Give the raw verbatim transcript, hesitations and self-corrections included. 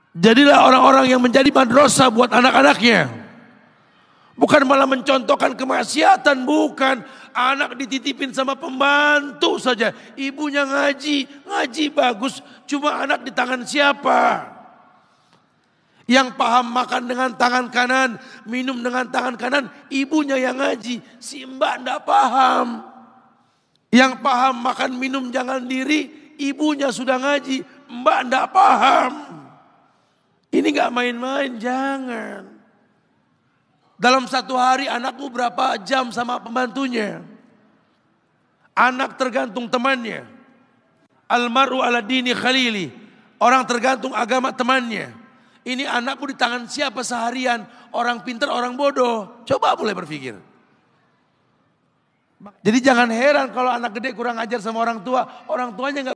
Jadilah orang-orang yang menjadi madrasah buat anak-anaknya. Bukan malah mencontohkan kemaksiatan, bukan. Anak dititipin sama pembantu saja. Ibunya ngaji, ngaji bagus. Cuma anak di tangan siapa? Yang paham makan dengan tangan kanan, minum dengan tangan kanan, ibunya yang ngaji. Si mbak enggak paham. Yang paham makan minum jangan diri, ibunya sudah ngaji. Mbak enggak paham. Ini enggak main-main, jangan. Dalam satu hari anakmu berapa jam sama pembantunya? Anak tergantung temannya. Almaru ala dini khalili. Orang tergantung agama temannya. Ini anakmu di tangan siapa seharian? Orang pintar, orang bodoh. Coba mulai berpikir. Jadi jangan heran kalau anak gede kurang ajar sama orang tua. Orang tuanya nggak